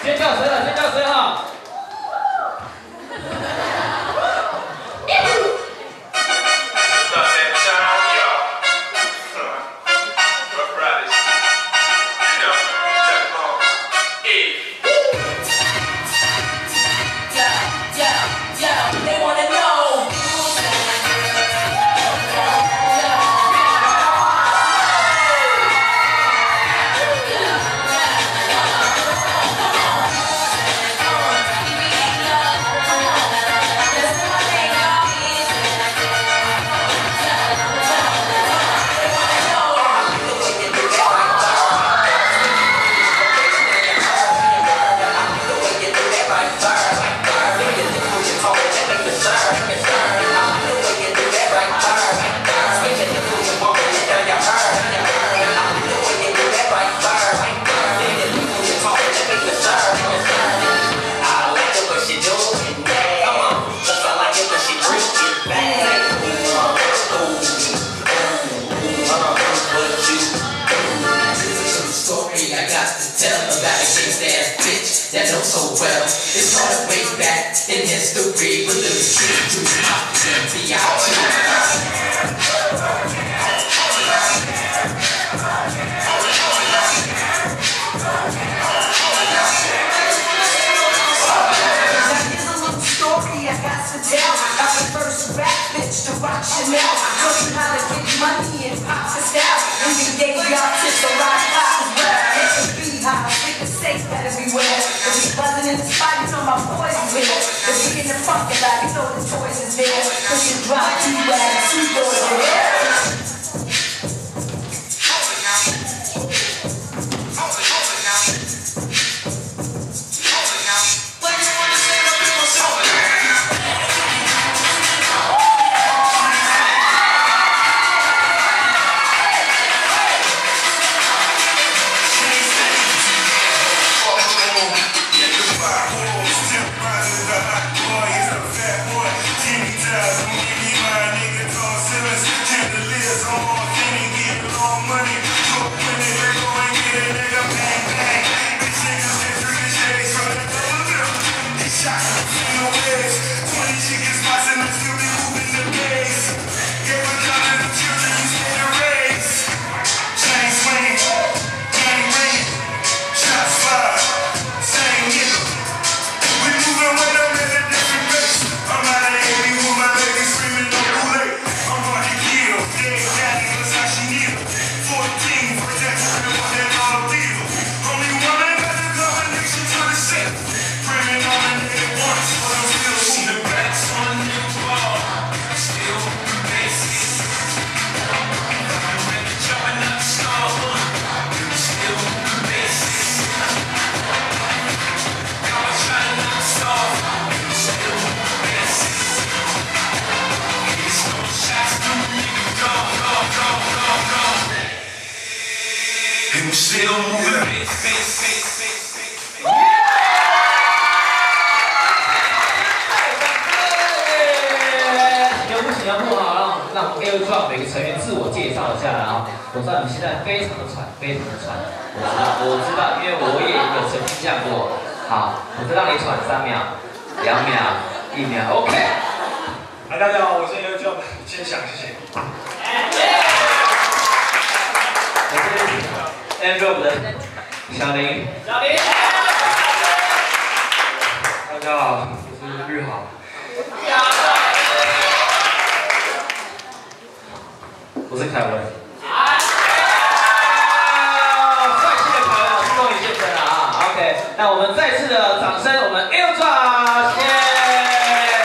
先叫谁了？先叫谁哈？ That know so well. It started way back in history with the street juice pop and story I got to tell. Got the first rap bitch to rock Chanel. Taught you how to get money and pop the style. And we gave y'all tips to rock pop as well. Hit the beehive, hit the safe that everywhere. If we buzzing in the spot, you know my boys is there. If we in the parking lot, you know the toys is there. Cause you drop G-Wagon, 2 doors there. Still moving. 行不好，让我们 AirDrop 每个成员自我介绍一下啊！我知道你现在非常的喘，非常的喘，我知道，因为我也有曾经这样过。好，我就让你喘3秒、2秒、1秒 ，OK。 大家好，我是 AirDrop， 先想谢谢。 AirDrop 的小林，大家好，我是玉豪。我是凯文。帅气的凯文终于现身了啊 ！OK， 那我们再次的掌声，我们 AirDrop， 谢谢。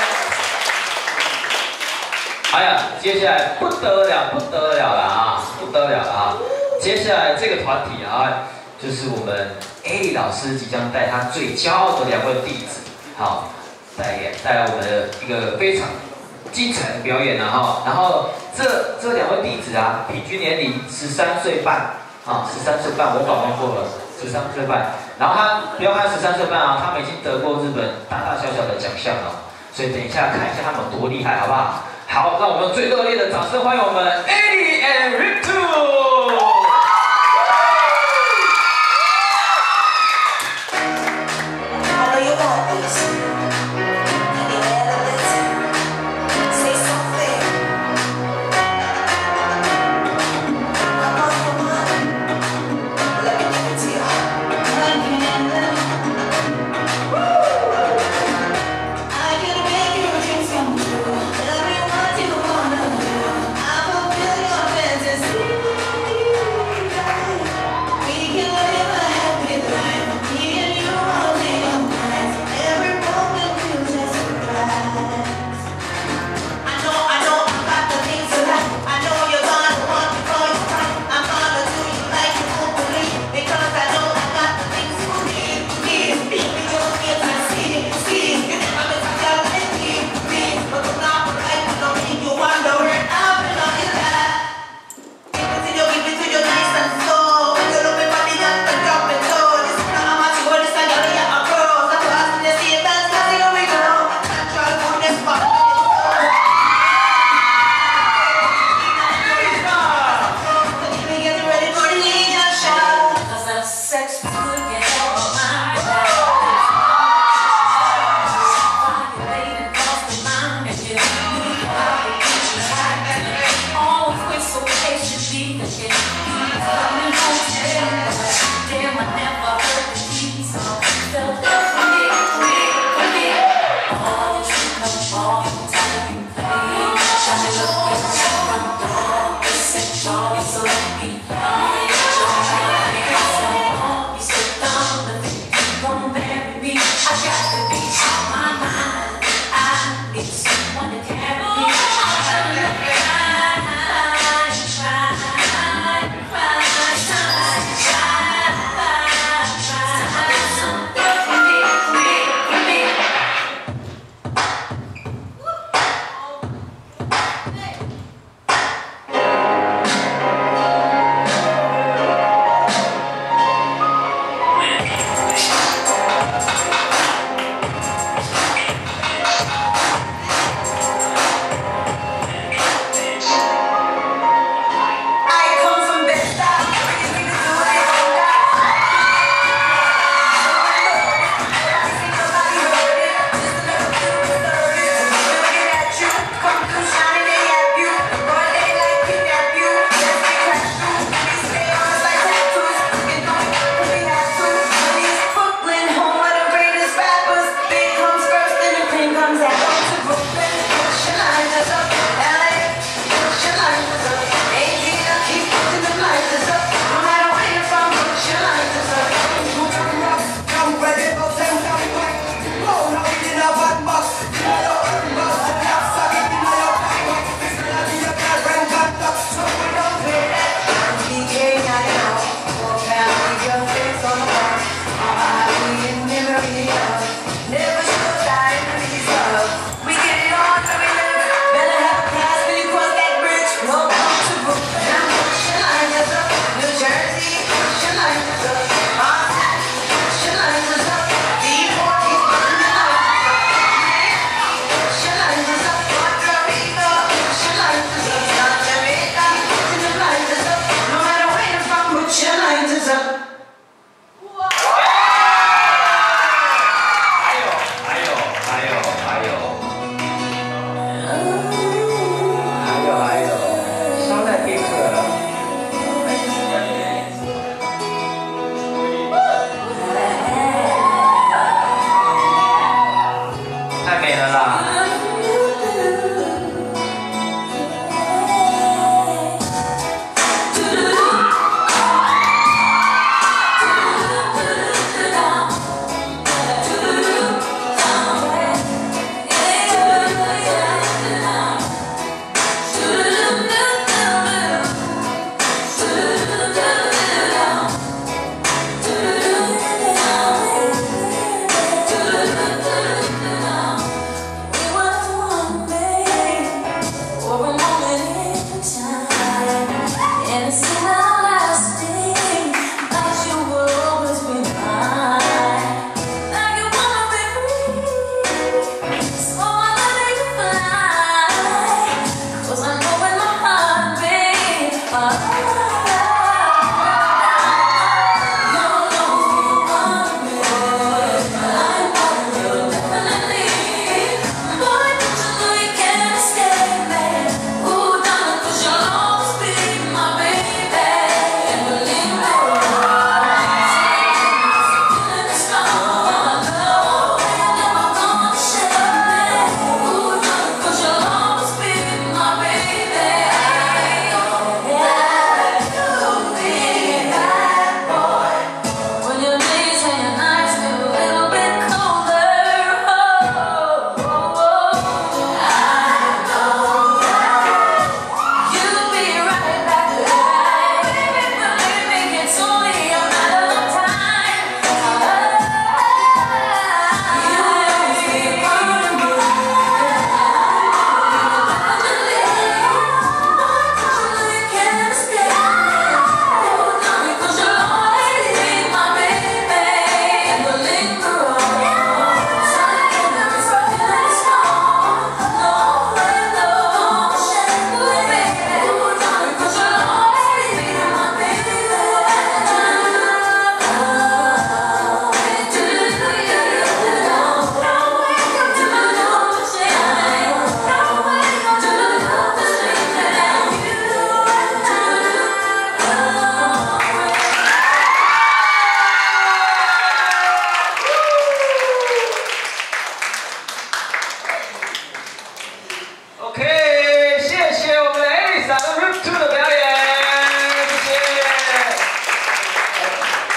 哎呀，接下来不得了了啊，不得了了啊！接下来这个团体啊，就是我们 A 老师即将带他最骄傲的2位弟子，好，带来我们的一个非常精彩的表演啊！然后这2位弟子啊，平均年龄13岁半啊，13岁半，我访问过了，13岁半。然后不要看13岁半啊，他们已经得过日本大大小小的奖项了，所以等一下看一下他们有多厉害，好不好？好，让我们用最热烈的掌声欢迎我们 Eddie and Rick2。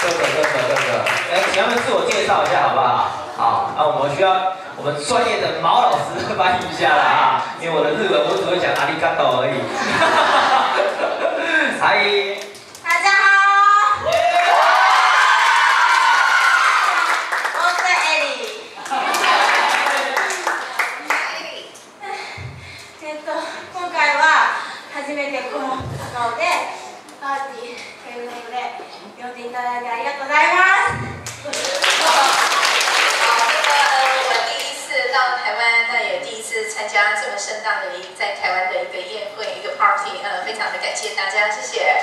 请他们自我介绍一下好不好？好，那我们需要我们专业的毛老师翻译一下啦啊，因为我的日文我只会讲阿里嘎多而已。嗨， 大家好，我是エリ。今回は初めてこの顔でパーティーということで呼んでいただいてありがとうございます。 我第一次到台湾，那也第一次参加这么盛大的在台湾的一个宴会，一个 party，非常的感谢大家，谢谢。